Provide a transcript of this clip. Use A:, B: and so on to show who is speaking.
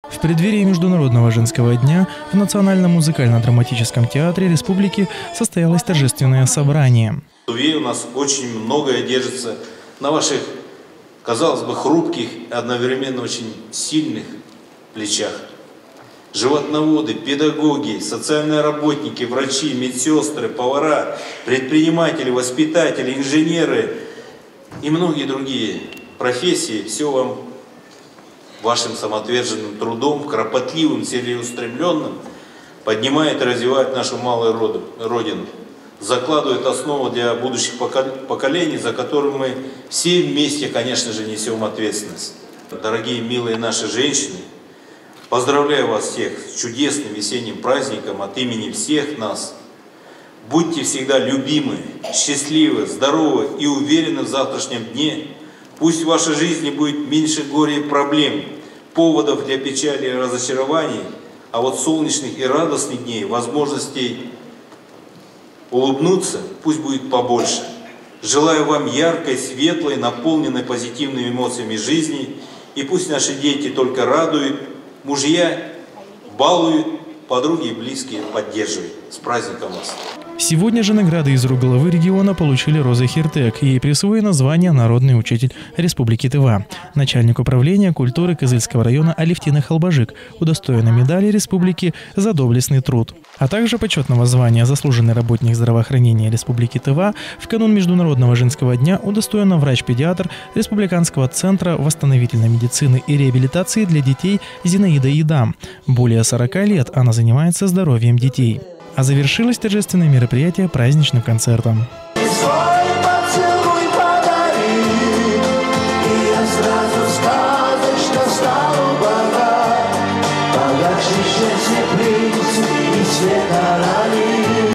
A: В преддверии Международного женского дня в Национальном музыкально-драматическом театре Республики состоялось торжественное собрание.
B: У нас очень многое держится на ваших, казалось бы, хрупких, одновременно очень сильных плечах. Животноводы, педагоги, социальные работники, врачи, медсестры, повара, предприниматели, воспитатели, инженеры и многие другие профессии. Все вам вашим самоотверженным трудом, кропотливым, целеустремленным поднимает и развивает нашу малую родину, закладывает основу для будущих поколений, за которым мы все вместе, конечно же, несем ответственность. Дорогие, милые наши женщины, поздравляю вас всех с чудесным весенним праздником от имени всех нас. Будьте всегда любимы, счастливы, здоровы и уверены в завтрашнем дне. Пусть в вашей жизни будет меньше горя и проблем, поводов для печали и разочарований, а вот солнечных и радостных дней, возможностей улыбнуться, пусть будет побольше. Желаю вам яркой, светлой, наполненной позитивными эмоциями жизни, и пусть наши дети только радуют, мужья балуют, подруги и близкие поддерживают. С праздником вас!
A: Сегодня же награды из рук главы региона получили Роза Хиртек. Ей присвоено звание «Народный учитель Республики Тыва». Начальник управления культуры Кызыльского района Алевтина Халбажик удостоена медали республики за доблестный труд. А также почетного звания «Заслуженный работник здравоохранения Республики Тыва» в канун Международного женского дня удостоена врач-педиатр Республиканского центра восстановительной медицины и реабилитации для детей Зинаида Идам. Более 40 лет она занимается здоровьем детей. А завершилось торжественное мероприятие праздничным концертом.